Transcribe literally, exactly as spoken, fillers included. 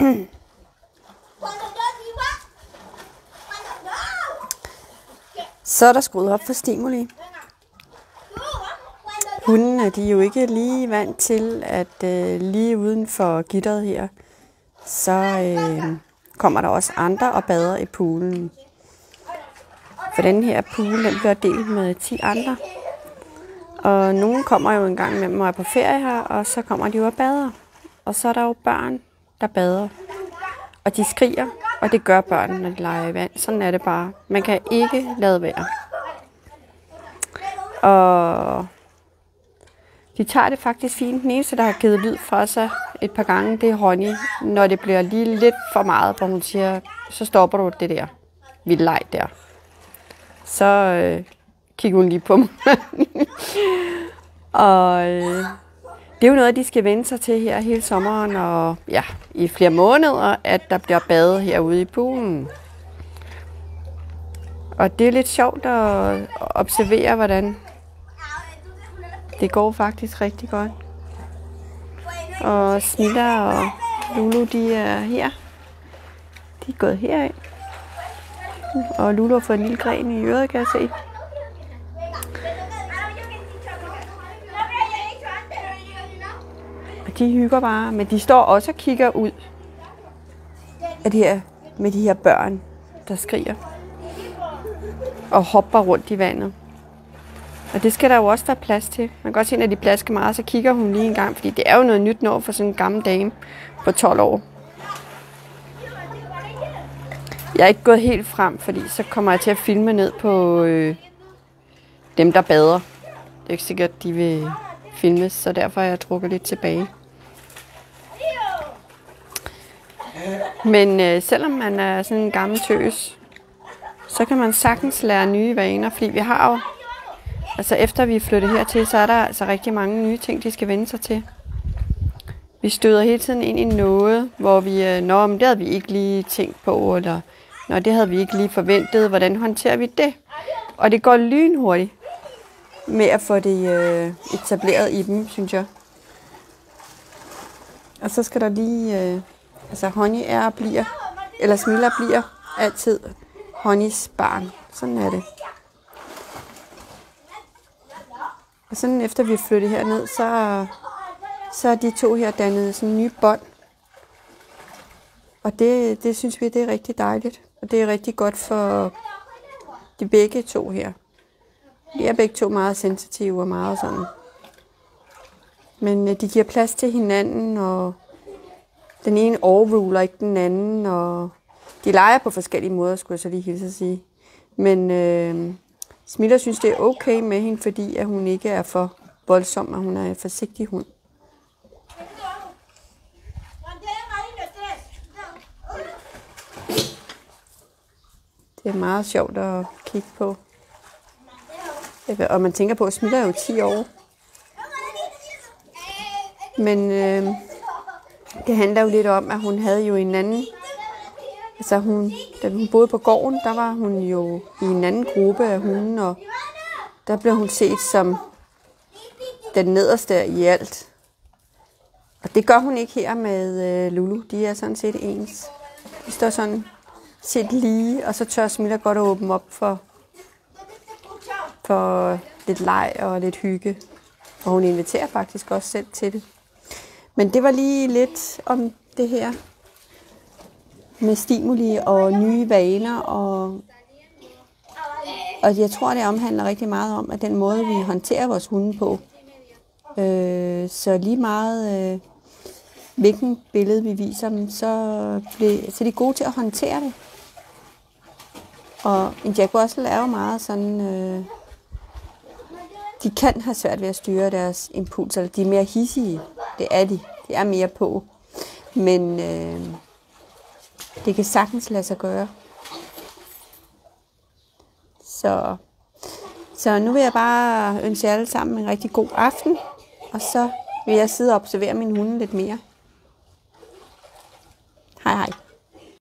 Så er der skruet op for stimuli. Hundene de er jo ikke lige vant til, at øh, lige uden for gitteret her, så øh, kommer der også andre og bader i poolen. For den her pool den bliver delt med ti andre. Og nogen kommer jo en gang imellem og er på ferie her, og så kommer de jo og bader. Og så er der jo børn, der bader. Og de skriger, og det gør børnene, når de leger i vand. Sådan er det bare. Man kan ikke lade være. Og de tager det faktisk fint. Den eneste, der har givet lyd fra sig et par gange, det er Honey. Når det bliver lige lidt for meget, hvor hun siger, så stopper du det der vildt leg der. Så øh, kigger hun lige på mig. Og øh, det er jo noget, de skal vende sig til her hele sommeren, og ja, i flere måneder, at der bliver badet herude i poolen. Og det er lidt sjovt at observere, hvordan det går faktisk rigtig godt. Og Smilla og Lulu, de er her. De er gået heraf. Og Lulu har fået en lille gren i øret, kan jeg se. Og de hygger bare, men de står også og kigger ud af det her, med de her børn, der skriger og hopper rundt i vandet. Og det skal der jo også være plads til. Man kan godt se, når de plasker meget, så kigger hun lige en gang, fordi det er jo noget nyt når for sådan en gammel dame på tolv år. Jeg er ikke gået helt frem, fordi så kommer jeg til at filme ned på øh, dem, der bader. Det er ikke sikkert, at de vil filmes, så derfor har jeg trukket lidt tilbage. Men øh, selvom man er sådan en gammel tøs, så kan man sagtens lære nye vaner, fordi vi har jo, altså efter vi er flyttet hertil, så er der altså rigtig mange nye ting, de skal vende sig til. Vi støder hele tiden ind i noget, hvor vi, nå, men det havde vi ikke lige tænkt på, eller nå, det havde vi ikke lige forventet, hvordan håndterer vi det? Og det går lynhurtigt med at få det øh, etableret i dem, synes jeg. Og så skal der lige, øh, altså Honey er og bliver, eller Smilla bliver altid Honeys barn. Sådan er det. Og sådan efter vi flyttede herned, så, så er de to her dannet sådan nye bånd. Og det, det synes vi, det er rigtig dejligt. Og det er rigtig godt for de begge to her. De er begge to meget sensitive og meget sådan. Men de giver plads til hinanden, og den ene overruler ikke den anden. Og de leger på forskellige måder, skulle jeg så lige hilse at sige. Men øh, Smilla synes, det er okay med hende, fordi at hun ikke er for voldsom, og hun er en forsigtig hund. Det er meget sjovt at kigge på. Og man tænker på, at Smilla er jo ti år. Men øh, det handler jo lidt om, at hun havde jo en anden... Altså hun, da hun boede på gården, der var hun jo i en anden gruppe af hunden, og der blev hun set som den nederste i alt. Og det gør hun ikke her med øh, Lulu. De er sådan set ens. De står sådan set lige, og så tør Smilla godt at åbne op for, for lidt leg og lidt hygge. Og hun inviterer faktisk også selv til det. Men det var lige lidt om det her med stimuli og nye vaner. Og, og jeg tror, det omhandler rigtig meget om, at den måde, vi håndterer vores hunde på. Øh, så lige meget, øh, hvilken billede vi viser dem, så, bliver, så er de gode til at håndtere det. Og en Jack Russell er jo meget sådan... Øh, de kan have svært ved at styre deres impulser. De er mere hidsige. Det er de. De er mere på. Men øh, det kan sagtens lade sig gøre. Så, så nu vil jeg bare ønske jer alle sammen en rigtig god aften. Og så vil jeg sidde og observere min hunde lidt mere. Hej hej.